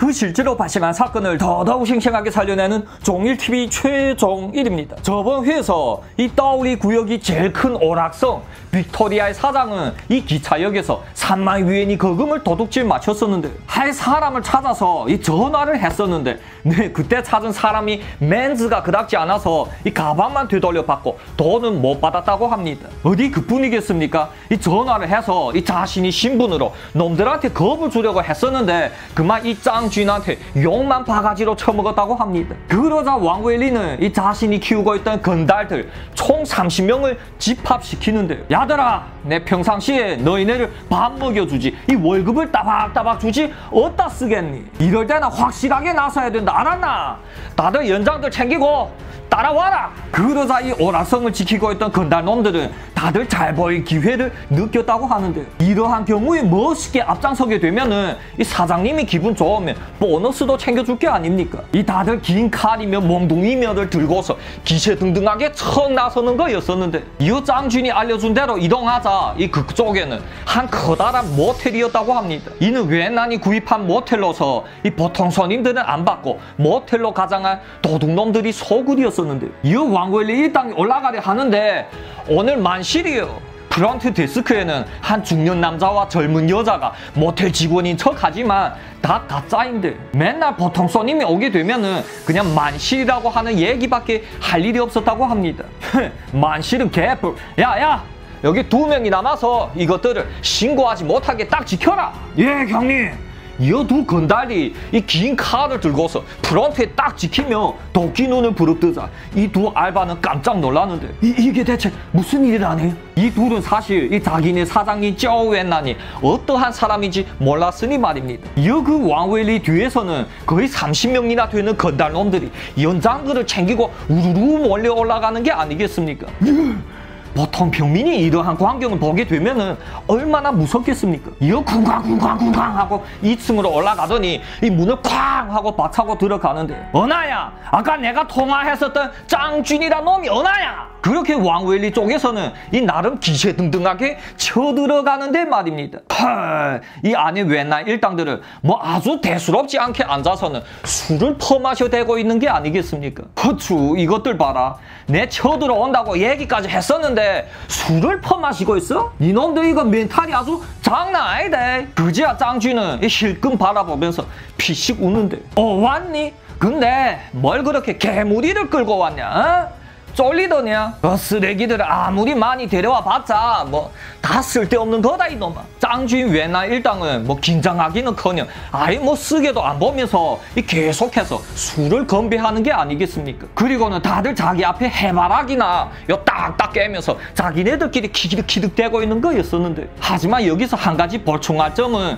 그 실제로 발생한 사건을 더더욱 생생하게 살려내는 종일TV 최종일입니다. 저번 회에서 이 따오리 구역이 제일 큰 오락성 빅토리아의 사장은 이 기차역에서 3만 위엔이 거금을 도둑질 마쳤었는데 할 사람을 찾아서 이 전화를 했었는데 그때 찾은 사람이 맨즈가 그닥지 않아서 이 가방만 되돌려 받고 돈은 못 받았다고 합니다. 어디 그뿐이겠습니까? 이 전화를 해서 이 자신이 신분으로 놈들한테 겁을 주려고 했었는데 그만 이 짱쥐한테 욕만 바가지로 처먹었다고 합니다. 그러자 왕웰리는 이 자신이 키우고 있던 건달들 총 30명을 집합시키는데 야들아, 내 평상시에 너희네를 밥 먹여주지 이 월급을 따박따박 주지 어디다 쓰겠니? 이럴 때는 확실하게 나서야 된다, 알았나? 다들 연장들 챙기고 따라와라! 그러자 이 오락성을 지키고 있던 건달놈들은 다들 잘 보일 기회를 느꼈다고 하는데 이러한 경우에 멋있게 앞장서게 되면은 이 사장님이 기분 좋으면 보너스도 챙겨줄 게 아닙니까? 이 다들 긴 칼이며 몽둥이며를 들고서 기세등등하게 척 나서는 거였었는데 이 짱준이 알려준 대로 이동하자 이 그쪽에는 한 커다란 모텔이었다고 합니다. 이는 웬난이 구입한 모텔로서 이 보통 손님들은 안 받고 모텔로 가장한 도둑놈들이 소굴이었었는데 이 왕웰리 일당이 올라가려 하는데 오늘 만실이요. 프런트 데스크에는 한 중년 남자와 젊은 여자가 모텔 직원인 척하지만 다 가짜인데 맨날 보통 손님이 오게 되면은 그냥 만실이라고 하는 얘기밖에 할 일이 없었다고 합니다. 만실은 개뿔. 야야, 여기 2명이 남아서 이것들을 신고하지 못하게 딱 지켜라. 예, 형님. 이 두 건달이 이 긴 칼을 들고서 프런트에 딱 지키며 도끼 눈을 부릅뜨자 이 두 알바는 깜짝 놀랐는데 이게 대체 무슨 일이라네? 이 둘은 사실 이 자기네 사장인 쪼웬난이 어떠한 사람인지 몰랐으니 말입니다. 이 그 왕웰리 뒤에서는 거의 30명이나 되는 건달놈들이 연장들을 챙기고 우르르 몰려 올라가는 게 아니겠습니까? 보통 평민이 이러한 광경을 보게 되면은 얼마나 무섭겠습니까? 이어 쿵쾅쿵쾅쿵쾅 하고 2층으로 올라가더니 이 문을 쾅 하고 박차고 들어가는데 언하야, 아까 내가 통화했었던 짱준이란 놈이 언하야! 그렇게 왕웰리 쪽에서는 이 나름 기세등등하게 쳐들어가는데 말입니다. 헐, 이 안에 웬날 일당들은 뭐 아주 대수롭지 않게 앉아서는 술을 퍼마셔 대고 있는 게 아니겠습니까? 허추, 이것들 봐라. 내 쳐들어온다고 얘기까지 했었는데 술을 퍼마시고 있어? 이놈들 이거 멘탈이 아주 장난 아니다. 그제야 짱쥐는 힐끔 바라보면서 피식 우는데 왔니? 근데 뭘 그렇게 개무리를 끌고 왔냐? 어? 쫄리더냐? 쓰레기들을 아무리 많이 데려와 봤자 뭐 다 쓸데없는 거다 이놈아. 짱쥐인 웬날 일당은 뭐 긴장하기는커녕 아예 뭐 쓰게도 안 보면서 계속해서 술을 건배하는 게 아니겠습니까? 그리고는 다들 자기 앞에 해바라기나 딱딱 깨면서 자기네들끼리 키득키득대고 있는 거였었는데 하지만 여기서 한 가지 볼충할 점은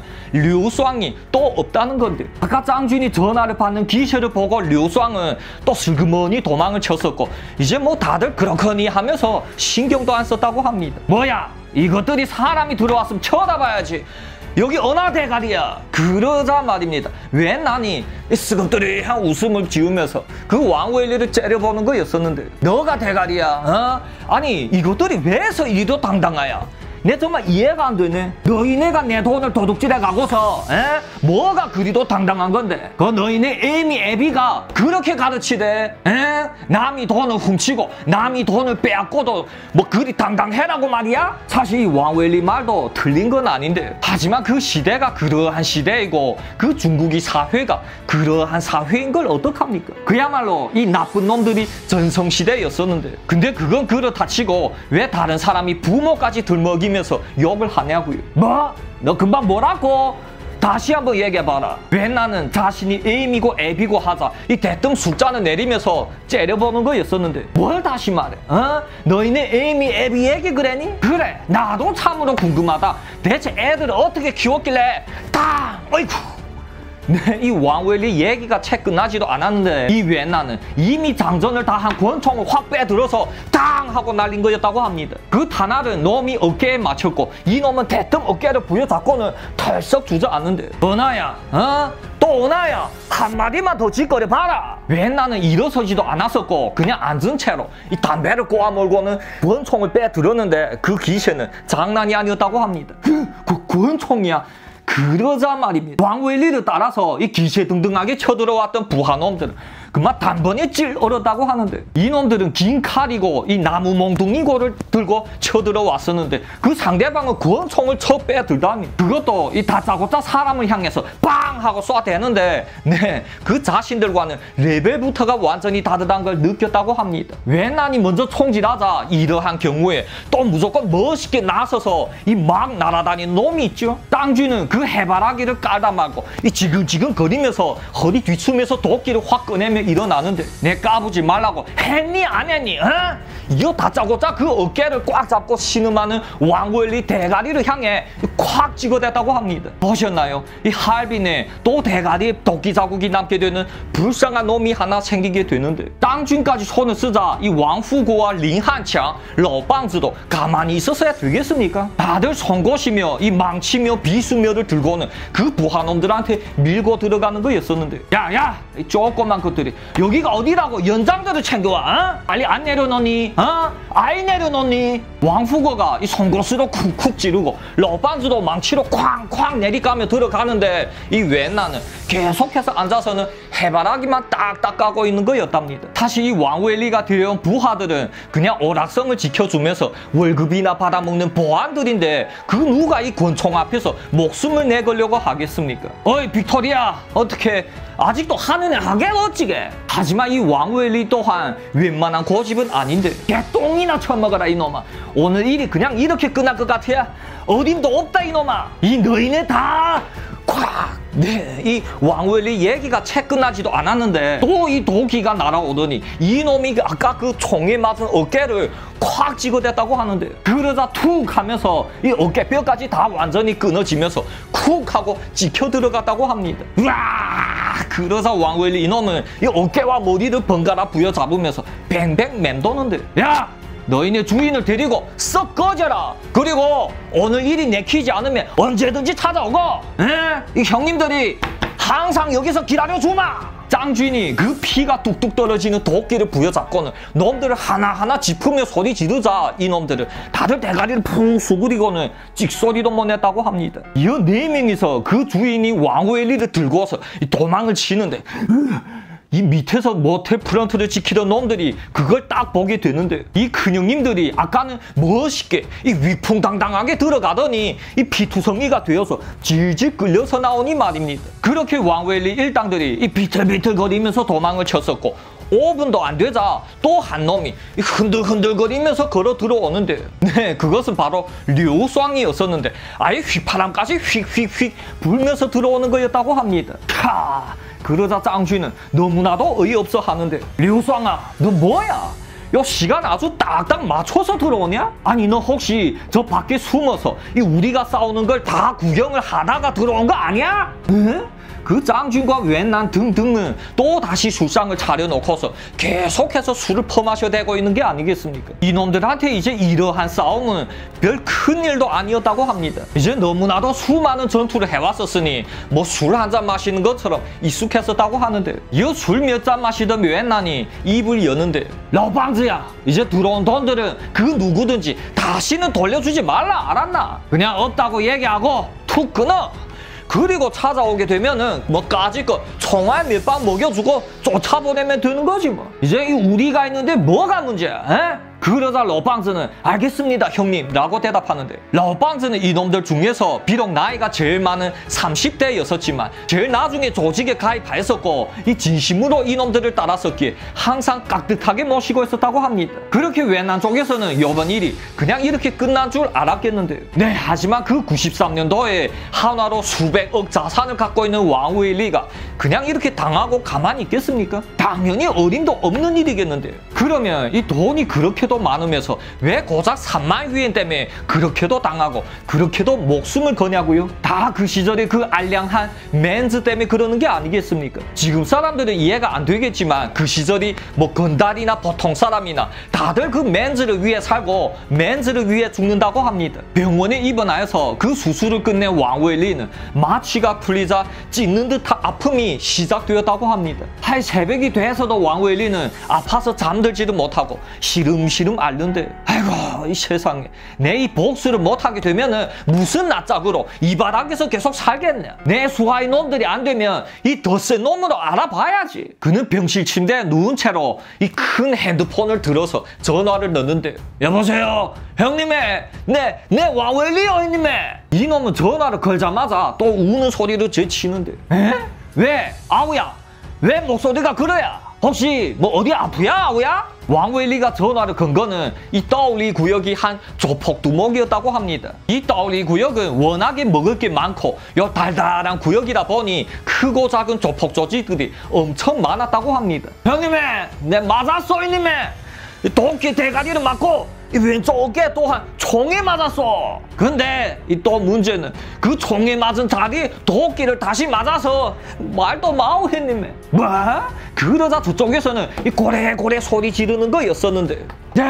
류쌍이 또 없다는 건데 아까 짱쥐인이 전화를 받는 기세를 보고 류쌍은 또 슬그머니 도망을 쳤었고 이제 뭐 다들 그렇거니 하면서 신경도 안 썼다고 합니다. 뭐야, 이것들이 사람이 들어왔으면 쳐다봐야지. 여기 어나 대가리야. 그러자 말입니다. 웬난이 스금뜨리한 웃음을 지으면서 그 왕웰리를 째려보는 거였었는데 너가 대가리야? 어? 아니 이것들이 왜서 이리도 당당하야? 내 정말 이해가 안 되네. 너희네가 내 돈을 도둑질해 가고서 뭐가 그리도 당당한 건데 그 너희네 에이미 애비가 그렇게 가르치대. 남이 돈을 훔치고 남이 돈을 빼앗고도 뭐 그리 당당해라고 말이야? 사실 이 왕웰리 말도 틀린 건 아닌데 하지만 그 시대가 그러한 시대이고 그 중국이 사회가 그러한 사회인 걸 어떡합니까? 그야말로 이 나쁜 놈들이 전성시대였었는데 근데 그건 그렇다 치고 왜 다른 사람이 부모까지 들먹이면서 욕을 하냐고요. 뭐? 너 금방 뭐라고? 다시 한번 얘기해봐라. 왜 나는 자신이 에임이고 애비고 하자 이 대뜸 숫자는 내리면서 째려보는 거였었는데 뭘 다시 말해? 어? 너희네 에임이 애비 얘기 그래니? 그래, 나도 참으로 궁금하다. 대체 애들을 어떻게 키웠길래 어이쿠. 네, 이 왕웰리 얘기가 채 끝나지도 않았는데 이 웬나는 이미 장전을 다 한 권총을 확 빼들어서 당 하고 날린 거였다고 합니다. 그 탄알은 놈이 어깨에 맞췄고 이놈은 대뜸 어깨를 부여잡고는 털썩 주저앉는데 언하야, 어? 또 언하야, 한마디만 더 짓거려 봐라. 웬나는 일어서지도 않았었고 그냥 앉은 채로 이 담배를 꼬아 몰고는 권총을 빼들었는데 그 기세는 장난이 아니었다고 합니다. 그 권총이야. 그러자 말입니다. 왕웰리를 따라서 이 기세등등하게 쳐들어왔던 부하놈들은 그만 단번에 찔얼었다고 하는데, 이놈들은 긴 칼이고 이 나무 몽둥이고를 들고 쳐들어왔었는데 그 상대방은 권총을 쳐 빼들다니, 그것도 이 다짜고짜 사람을 향해서 빵 하고 쏴대는데, 네, 그 자신들과는 레벨부터가 완전히 다르다는 걸 느꼈다고 합니다. 웬난이 먼저 총질하자 이러한 경우에 또 무조건 멋있게 나서서 이 막 날아다니는 놈이 있죠. 땅쥐는 그 해바라기를 깔다 말고 이 지근지근 거리면서 허리 뒤춤에서 도끼를 확 꺼내며 일어나는데, 내 까부지 말라고 했니 안 했니? 어? 이거 다짜고짜 그 어깨를 꽉 잡고 신음하는 왕웰리 대가리를 향해 콱 찍어댔다고 합니다. 보셨나요? 이 할빈에 또 대가리에 도끼 자국이 남게 되는 불쌍한 놈이 하나 생기게 되는데, 땅쥐까지 손을 쓰자 이 왕후고와 링한창, 러방즈도 가만히 있었어야 되겠습니까? 다들 송곳이며 이 망치며 비수며를 들고는 그 부하놈들한테 밀고 들어가는 거였었는데, 야야! 이 조그만 것들이 여기가 어디라고 연장들을 챙겨와? 어? 빨리 안 내려놓니? 어? 아이 내려놓니? 왕후거가 이 송곳으로 쿡쿡 찌르고 러반즈도 망치로 쾅쾅 내리가며 들어가는데, 이 웬나는 계속해서 앉아서는 해바라기만 딱딱 까고 있는 거였답니다. 다시 이 왕웰리가 들여온 부하들은 그냥 오락성을 지켜주면서 월급이나 받아먹는 보안들인데, 그 누가 이 권총 앞에서 목숨을 내걸려고 하겠습니까? 어이 빅토리아, 어떻게 아직도 하느냐 하게 어찌게? 하지만 이 왕웰리 또한 웬만한 고집은 아닌데, 개똥이나 처먹어라 이놈아. 오늘 일이 그냥 이렇게 끝날 것 같아? 어림도 없다 이놈아. 이 너희네 다 콱! 네, 이 왕웰리 얘기가 채 끝나지도 않았는데 또 이 도끼가 날아오더니 이놈이 아까 그 총에 맞은 어깨를 콱 찍어댔다고 하는데, 그러자 툭 하면서 이 어깨뼈까지 다 완전히 끊어지면서 쿡 하고 찍혀 들어갔다고 합니다. 우와! 그러자 왕웰리 이놈은 이 어깨와 머리를 번갈아 부여잡으면서 뱅뱅 맴도는데, 야! 너희네 주인을 데리고 썩 꺼져라. 그리고 오늘 일이 내키지 않으면 언제든지 찾아오고, 이 형님들이 항상 여기서 기다려주마. 짱쥐니 그 피가 뚝뚝 떨어지는 도끼를 부여잡고는 놈들을 하나하나 짚으며 소리 지르자 이놈들을 다들 대가리를 푹 수그리고는 찍소리도 못 냈다고 합니다. 이어 4명이서 그 주인이 왕웰리를 들고서 도망을 치는데, 이 밑에서 모텔 프런트를 지키던 놈들이 그걸 딱 보게 되는데, 이 큰형님들이 아까는 멋있게 이 위풍당당하게 들어가더니 이 피투성이가 되어서 질질 끌려서 나오니 말입니다. 그렇게 왕웰리 일당들이 이 비틀비틀거리면서 도망을 쳤었고, 5분도 안 되자 또 한 놈이 흔들흔들거리면서 걸어 들어오는데, 네, 그것은 바로 류쌍이었었는데 아예 휘파람까지 휙휙휙 불면서 들어오는 거였다고 합니다. 그러자 짱쥐는 너무나도 어이없어 하는데, 류쌍아, 너 뭐야? 요 시간 아주 딱딱 맞춰서 들어오냐? 아니 너 혹시 저 밖에 숨어서 이 우리가 싸우는 걸 다 구경을 하다가 들어온 거 아니야? 응? 그 짱쥐과 웬난 등등은 또 다시 술상을 차려놓고서 계속해서 술을 퍼마셔대고 있는 게 아니겠습니까? 이놈들한테 이제 이러한 싸움은 별 큰일도 아니었다고 합니다. 이제 너무나도 수많은 전투를 해왔었으니 뭐 술 한 잔 마시는 것처럼 익숙했었다고 하는데, 이 술 몇 잔 마시던 웬난이 입을 여는데, 러방즈야, 이제 들어온 돈들은 그 누구든지 다시는 돌려주지 말라, 알았나? 그냥 없다고 얘기하고 툭 끊어. 그리고 찾아오게 되면은 뭐 까짓 거 총알 몇 방 먹여주고 쫓아보내면 되는 거지 뭐. 이제 우리가 있는데 뭐가 문제야? 에? 그러자 러방즈는 알겠습니다 형님 라고 대답하는데, 러방즈는 이놈들 중에서 비록 나이가 제일 많은 30대였었지만 제일 나중에 조직에 가입하였었고 이 진심으로 이놈들을 따랐었기에 항상 깍듯하게 모시고 있었다고 합니다. 그렇게 웬난 쪽에서는 이번 일이 그냥 이렇게 끝난 줄 알았겠는데요. 네, 하지만 그 93년도에 한화로 수백억 자산을 갖고 있는 왕웰리가 그냥 이렇게 당하고 가만히 있겠습니까? 당연히 어림도 없는 일이겠는데요. 그러면 이 돈이 그렇게도 많으면서 왜 고작 3만 위엔 때문에 그렇게도 당하고 그렇게도 목숨을 거냐고요? 다 그 시절의 그 알량한 맨즈 때문에 그러는 게 아니겠습니까? 지금 사람들은 이해가 안 되겠지만 그 시절이 뭐 건달이나 보통 사람이나 다들 그 맨즈를 위해 살고 맨즈를 위해 죽는다고 합니다. 병원에 입원하여서 그 수술을 끝낸 왕웰리는 마취가 풀리자 찢는 듯한 아픔이 시작되었다고 합니다. 할 새벽이 돼서도 왕웰리는 아파서 잠들 알지도 못하고 시름시름 앓는데 아이고 이 세상에 내 이 복수를 못하게 되면은 무슨 낯짝으로 이 바닥에서 계속 살겠냐. 내 수하의 놈들이 안 되면 이 더 센 놈으로 알아봐야지. 그는 병실 침대에 누운 채로 이 큰 핸드폰을 들어서 전화를 넣는데 여보세요 형님의 내 와웰리 형님의 이놈은 전화를 걸자마자 또 우는 소리를 제치는데 에? 왜? 아우야 왜 목소리가 그래야? 혹시 뭐 어디 아프야 아우야? 왕웰리가 전화를 건 거는 이 떠올리 구역이 한 조폭두목이었다고 합니다. 이 떠올리 구역은 워낙에 먹을 게 많고 요 달달한 구역이다 보니 크고 작은 조폭 조직들이 엄청 많았다고 합니다. 형님의 내 맞았어 이님의 도끼 대가리를 맞고 이 왼쪽 어깨에 또한 총에 맞았어. 근데 이 또 문제는 그 총에 맞은 자리에 도끼를 다시 맞아서 말도 마오 했님에. 뭐? 그러자 저쪽에서는 이 고래고래 소리 지르는 거였었는데.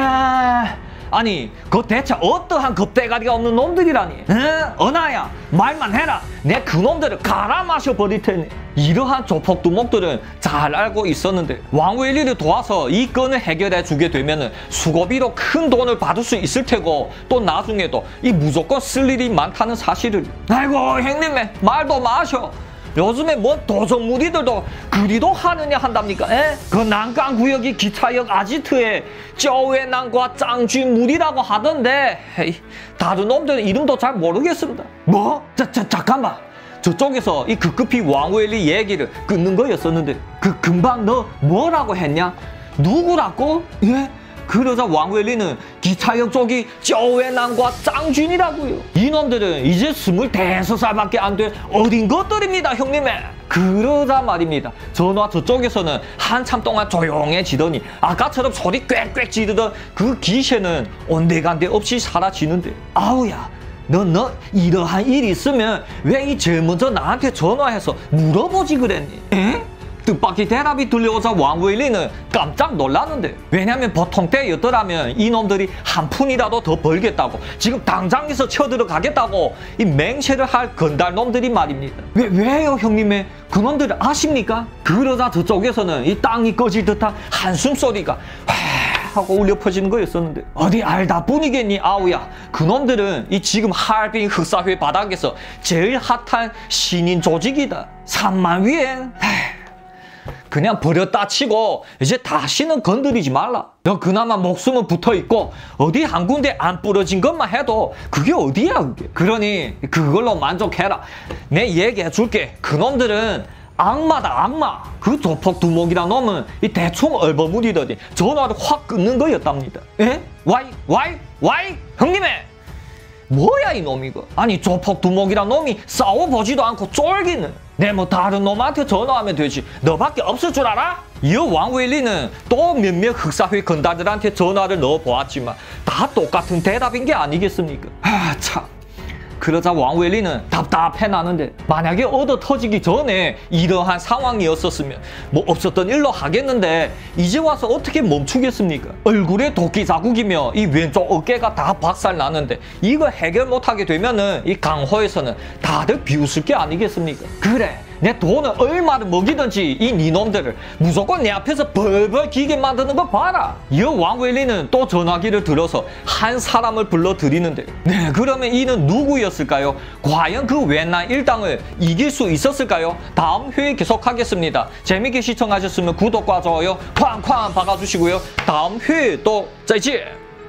야, 아니 그 대체 어떠한 겁대가리가 없는 놈들이라니. 은하야 말만 해라. 내 그놈들을 갈아 마셔버릴 테니. 이러한 조폭두목들은 잘 알고 있었는데 왕웰리를 도와서 이 건을 해결해 주게 되면 수고비로 큰 돈을 받을 수 있을 테고 또 나중에도 이 무조건 쓸 일이 많다는 사실을. 아이고 형님의 말도 마셔. 요즘에 뭔 도적무리들도 그리도 하느냐 한답니까? 에? 그 난강구역이 기차역 아지트에 쩌웨난과 짱쥐무리라고 하던데 에이, 다른 놈들은 이름도 잘 모르겠습니다. 뭐? 잠깐만. 저쪽에서 이 급급히 왕웰리 얘기를 끊는 거였었는데 그 금방 너 뭐라고 했냐? 누구라고? 예? 그러자 왕웰리는 기차역 쪽이 쩌웨난과 짱쥔이라고요. 이놈들은 이제 25살밖에 안 된 어린 것들입니다 형님의. 그러자 말입니다. 전화 저쪽에서는 한참 동안 조용해지더니 아까처럼 소리 꽥꽥 지르던 그 기세는 온데간데 없이 사라지는데 아우야 너 이러한 일이 있으면 왜 이 제일 먼저 나한테 전화해서 물어보지 그랬니? 에? 뜻밖의 대답이 들려오자 왕웰리는 깜짝 놀랐는데 왜냐면 보통 때였더라면 이놈들이 한 푼이라도 더 벌겠다고 지금 당장에서 쳐들어가겠다고 이 맹세를 할 건달놈들이 말입니다. 왜요 형님의? 그놈들을 아십니까? 그러자 저쪽에서는 이 땅이 꺼질 듯한 한숨소리가 하고 울려 퍼지는 거였었는데 어디 알다 뿐이겠니 아우야. 그놈들은 이 지금 하얼빈 흑사회 바닥에서 제일 핫한 신인 조직이다. 3만 위엔 그냥 버렸다 치고 이제 다시는 건드리지 말라. 너 그나마 목숨은 붙어있고 어디 한 군데 안 부러진 것만 해도 그게 어디야 그게. 그러니 그걸로 만족해라. 내 얘기해줄게. 그놈들은 악마다 악마. 그 조폭두목이란 놈은 이 대충 얼버무리더니 전화를 확 끊는 거였답니다. 에? 와이 형님의 뭐야 이 놈 이거. 아니 조폭두목이란 놈이 싸워보지도 않고 쫄기는. 내 뭐 다른 놈한테 전화하면 되지 너밖에 없을 줄 알아? 이 왕웰리는 또 몇몇 흑사회 건달들한테 전화를 넣어보았지만 다 똑같은 대답인 게 아니겠습니까? 아 참. 그러자 왕웰리는 답답해 나는데 만약에 얻어 터지기 전에 이러한 상황이었었으면 뭐 없었던 일로 하겠는데 이제 와서 어떻게 멈추겠습니까? 얼굴에 도끼 자국이며 이 왼쪽 어깨가 다 박살 나는데 이거 해결 못하게 되면은 이 강호에서는 다들 비웃을 게 아니겠습니까? 그래 내 돈을 얼마를 먹이든지 이 니놈들을 무조건 내 앞에서 벌벌 기게 만드는 거 봐라. 이 왕웰리는 또 전화기를 들어서 한 사람을 불러들이는데 네 그러면 이는 누구였을까요? 과연 그 웬난 일당을 이길 수 있었을까요? 다음 회에 계속하겠습니다. 재밌게 시청하셨으면 구독과 좋아요 쾅쾅 박아주시고요. 다음 회에 또 짜이지.